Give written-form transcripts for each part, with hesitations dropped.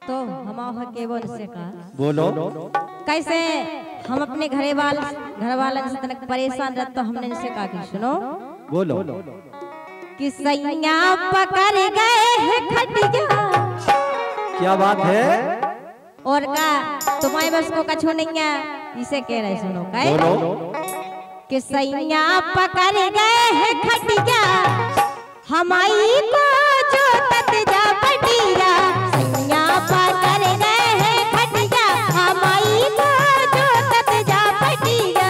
तो हम के बोल से का बोलो। कैसे हम अपने घर वालन से तनक परेशान रहते तो हमने इनसे कहा कि सुनो बोलो। कि सैया पकड़ गए हैं खटिया। क्या बात है? और का तुम्हारे बस को कछु नहीं है, इसे कह रहे सुनो काय बोलो। कि सैया पकड़ गए हैं खटिया, हमारी को जो तत जा पटिया। सैया पकड़ गए हैं खटिया, हमारी को जो तत जा पटिया।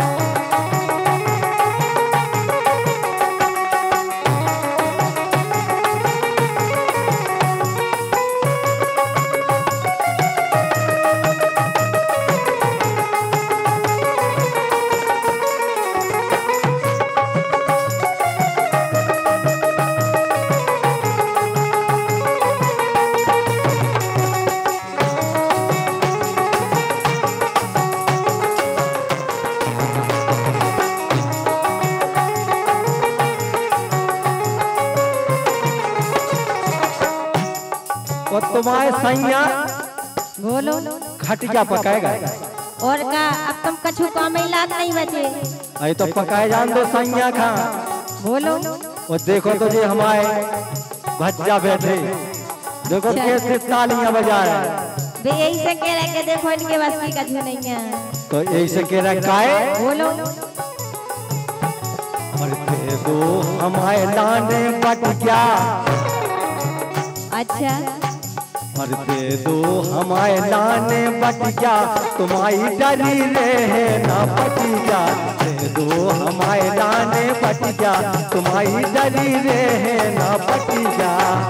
और तुम्हारे सैया बोलो खटिया पकाएगा। और का अब तुम कछु काम लाग नहीं बचे। अरे तो पकाए जान दो सैया खा। बोलो और देखो तो ये हमारे भज्जा बैठे, देखो कैसे तालियां बजा रहे। बे यही से कह रहे कि देखो इनके बस की कछु नहीं है। तो यही से कह रखा है। बोलो और दे दो हमारे लाने बटिया। अच्छा और दे दो हमारे लाने बटिया, तुम्हारी डरी रहे ना बटिया। दे दो हमारे लाने बटिया, तुम्हारी डरी रहे ना बटिया।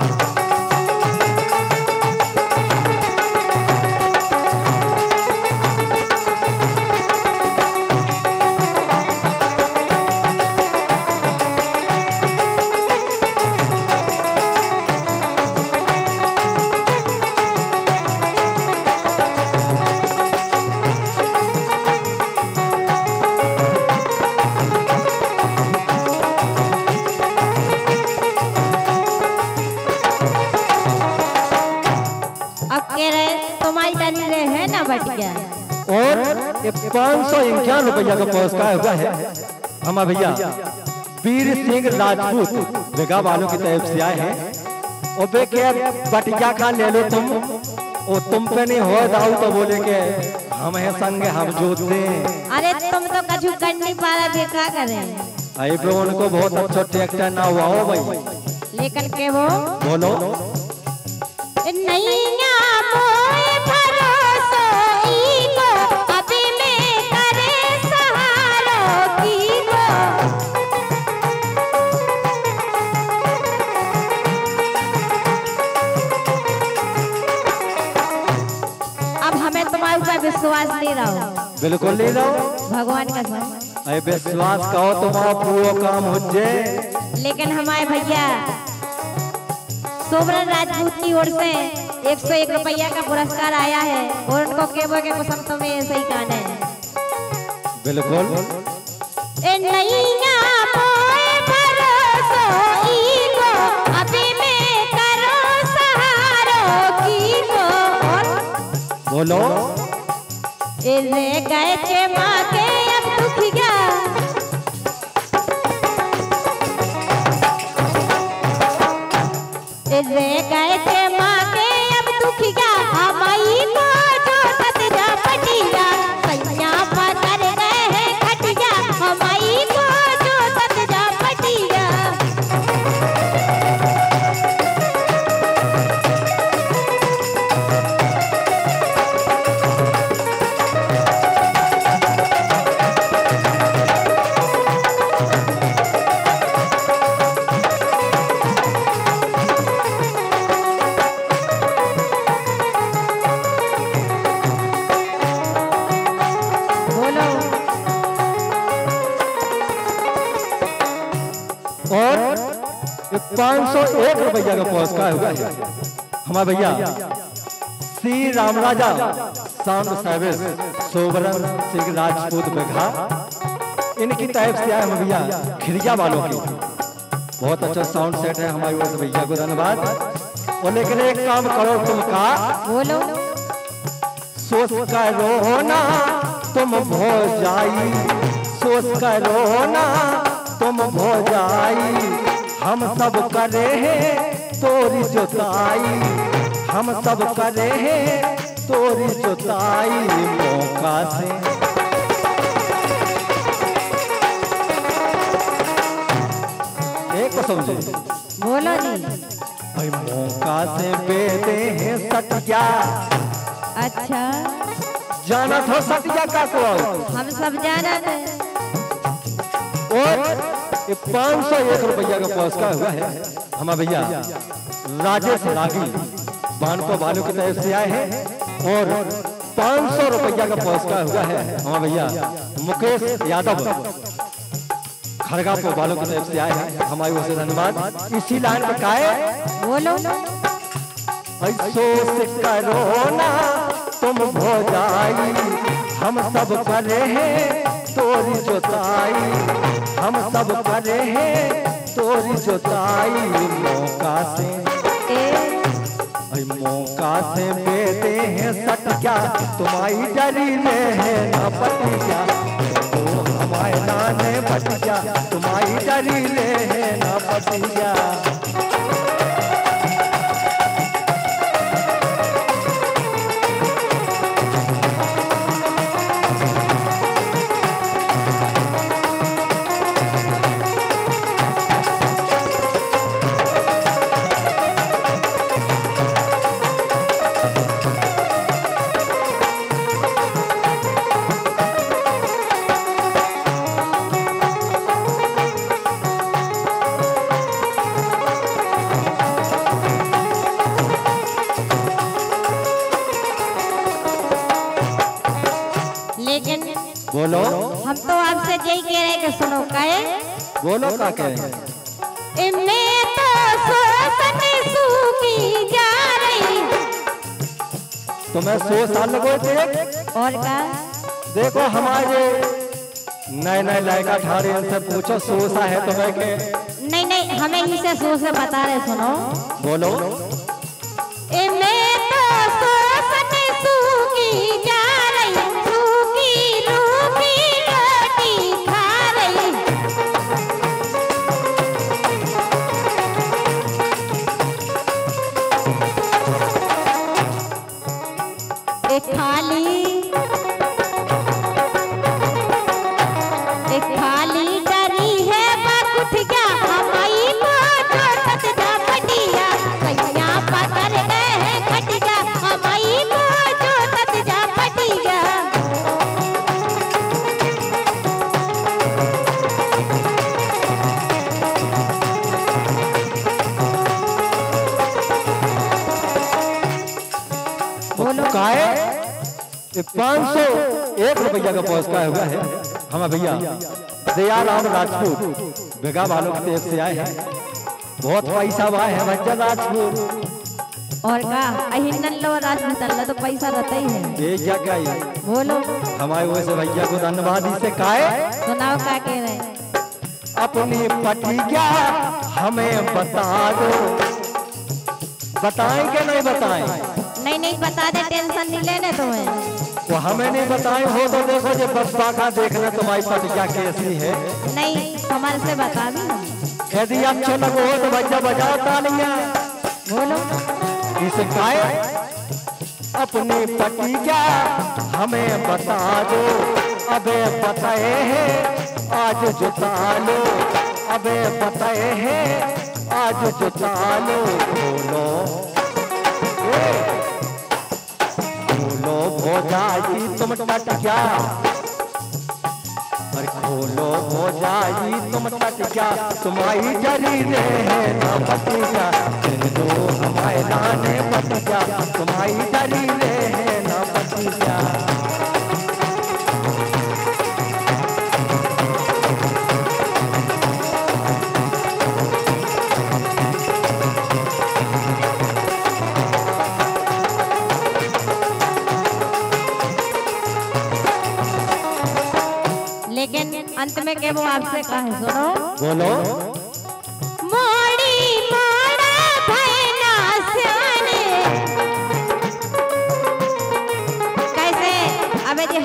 तुम्हारी डरी रहे है ना बटिया। और ये 551 रुपया का पुरस्कार हुआ है हमारे भैया वीर सिंह राजपूत बेगा वालों की तरफ से आए हैं। और बे के बटिया खा ले लो तुम, और तुम पे नहीं हो दाऊ तो बोले के हम है संग हम जोते। अरे तुम तो कछु कर नहीं पा रहे, देखा करें। आई पे उनको बहुत अच्छा ट्रैक्टर ना हुआ हो भाई। लेकिन के वो बोलो नहीं मोए भरोसो ईगो, अभी में करे सहारो की गो। अब हमें तुम्हारे ऊपर विश्वास नहीं रहो। बिल्कुल ले रहो भगवान का सम। अरे विश्वास कहो तुम्हारा पूरा काम हो जाए। लेकिन हमारे भैया सोबरन राजपूत की ओर से 101 रुपया का पुरस्कार आया है, और उनको केबो के कुसम तुम्हें ऐसे ही गाना है। बिल्कुल ए नैया मोए भरोसो ईगो, अभी में करो सहारो की गो। बोलो ए रे गए के माँ के अब दुखिया। ए रे गए के माँ के अब दुखिया, हमारी को जो तत जा पटिया। सैया पकड़ गए हैं खटिया, हमारी को जो तत जा पटिया। और 501 रुपया का पुरस्कार हुआ है हमारे भैया श्री रामराजा साउंड सर्विस सोबरन सिंह राजपूत बेघा, इनकी तरफ से आए हम भैया खिरिया वालों की। बहुत अच्छा साउंड सेट है हमारी ओर से, भैया को धन्यवाद। और लेकिन एक काम करो तुम का बोलो। सोच करो ना तुम भौजाई, सोच करो ना तुम भौजाई, हम सब करे हैं तोरी जोताई, हम सब करे हैं तोरी जोताई मौका से। एक को समझे बोलो जी। भाई मौका से बेदे हैं सटिया। अच्छा जाना था सटिया का को हम सब जाना थे। और ये 501 रुपया का पुरस्कार हुआ है हमारे भैया राजेश रागी बानपुर वालों की तरफ से आए हैं। और 500 रुपया का पुरस्कार हुआ है हमारे भैया मुकेश यादव खड़गापुर वालों की तरफ से आए हैं, हमारी ओर से धन्यवाद। इसी लाइन में काहे बोलो। सोच करो ना तुम भौजाई, हम सब करे हैं तोरी जोताई, हम सब करे हैं तोरी जोताई मौका से। मौका से बेदे हैं सटिया, तुम्हारी डरी ले है ना पटिया, हमारे नाने पटिया, तुम्हारी डरी ले है ना पटिया। लेकिन बोलो। हम तो आपसे यही कह रहे कि सुनो कहे। बोलो का कहे। मैं तो सोचने सूखी जा रही। तुम्हें 100 साल लगो थे। और का देखो हमारे नए नए लड़का ठारे इनसे पूछो 100 सा है तुम्हें के। नहीं नहीं हमें ही से 100 से बता रहे सुनो। बोलो। मैं तो सोचने सूखी जा रही, सूखी रूखी रोटी खा रही। एक खाली डरी है बाकुठ क्या हमारी को जोतत जा पटिया, कैया पकड़ गए हैं खटिया, हमारी को जोतत जा पटिया। बोलो काहे। 501 रुपया का पुरस्कार हुआ है हमारे भैया दयाराम राजपूत बेगा वालों की तरफ से आए हैं। बहुत पैसा आए हैं भैया राजपूत। और का अहिनन लो राजपूत तो पैसा रहता ही है। ये क्या क्या है। बोलो। हमारे वैसे भैया को धन्यवाद। इसे काहे सुनाओ का कह रहे। अपनी पटिया हमें बता दो। बताएं कि नहीं बताएं। नहीं नहीं बता दे, टेंशन नहीं लेने तुम्हें। वो हमें नहीं बताए हो तो देखो जो बसपा का देखना तुम्हारी पटिया कैसी है। नहीं हमारे से बता भी। यदि अच्छा लगो हो तो बच्चा बजाओ तालियां। बोलो। इसे काहे अपनी पटिया हमें बता दो। अबे बताए हैं आज जुटा लो, अबे बताए हैं आज जुटा लो। बोलो बोलो भौजाई तुम टटिया, अरे खोलो भौजाई तुम टटिया, तुम्हारी जरी रे है ना पटिया, दो हमारे नाने पटिया, तुम्हारी जरी रे है ना पटिया। लेकिन अंत में क्या वो आपसे कहे सुनो। बोलो। मोड़ी मोड़ा भैना से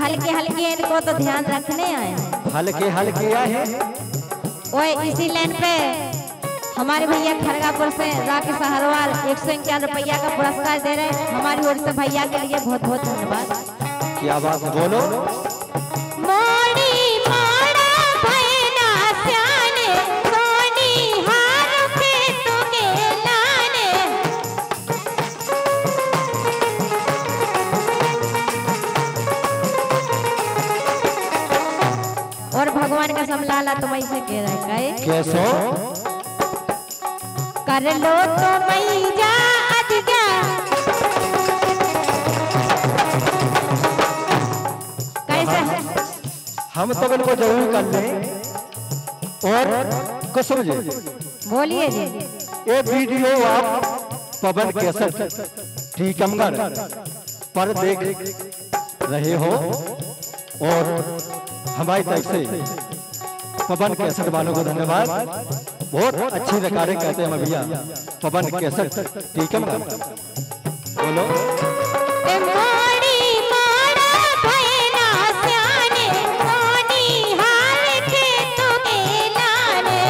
हल्के हल्के इनको तो ध्यान रखने आए हैं। हल्के हल्के आए हैं। ओए इसी लाइन पे हमारे भैया खरगापुर से राकेश हरवाल 151 रुपया का पुरस्कार दे रहे हैं। हमारी ओर से भैया के लिए बहुत बहुत धन्यवाद। क्या बात है, बोलो। मोड़ी मोड़ा भैना स्याने सोनी हार के तुगे लाने। और भगवान का समलाला तुम ऐसे कह रहे हैं कैसो कर लो तो मैया अधिका। कैसे है? हम तो इनको जरूर कर लें। और कसम जी बोलिए जी। ये वीडियो आप पवन कैसेट टीकमगढ़ पर देख रहे हो और हमारी तरफ से पवन कैसेट वालों को धन्यवाद। बहुत अच्छी रिकॉर्डिंग करते हैं भैया पवन कैसेट टीकमगढ़। बोलो। मोड़ी मोड़ा भैना स्याने सोनी हार के तुगे लाने।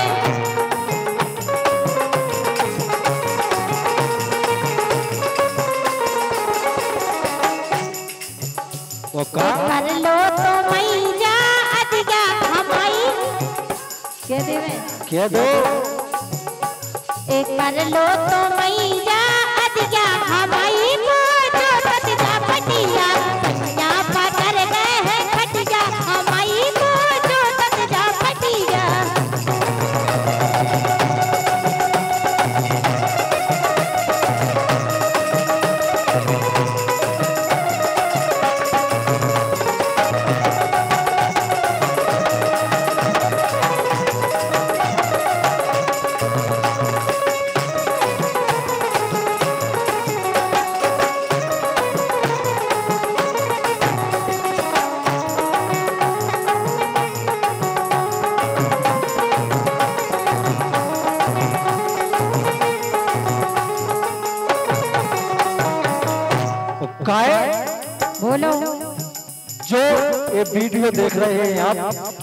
वो का कर लो तो मैया अधिका हमारी क्या देवे क्या दो। एक कर लो तो मैया अधिका हमारी जो सतजा पटिया सैया पकड़ गए हैं खटिया हमारी जो सतजा पटिया। काय बोलो। जो ये वीडियो देख रहे हैं आप